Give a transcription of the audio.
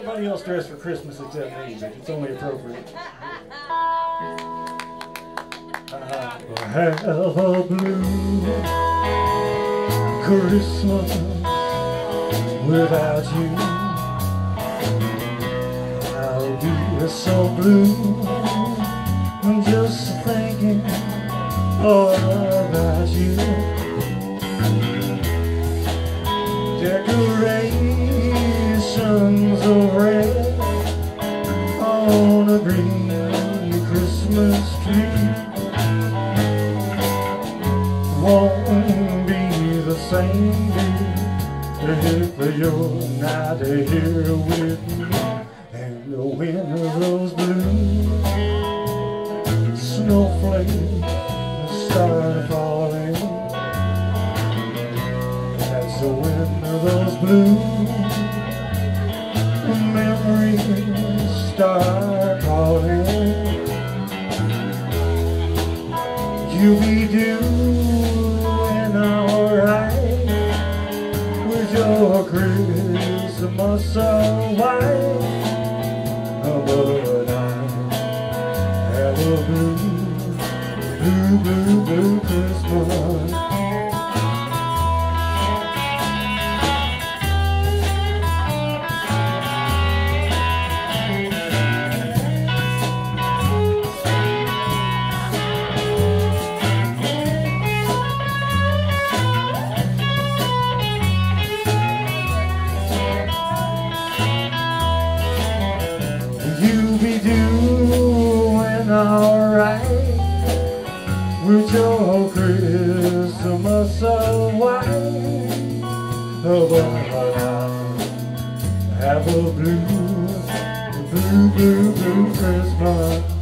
Everybody else dressed for Christmas except me, but it's only appropriate. I have a blue Christmas without you. I'll be so blue just thinking about you. Decorations of red on a green Christmas tree won't be the same, dear, if you're not here with me. And when those blue snowflakes start falling, that's when those blue memories start calling. You'll be doing alright with your Christmas white, but I have a blue Christmas. You be doing alright with your Christmas white, but I have a blue Christmas.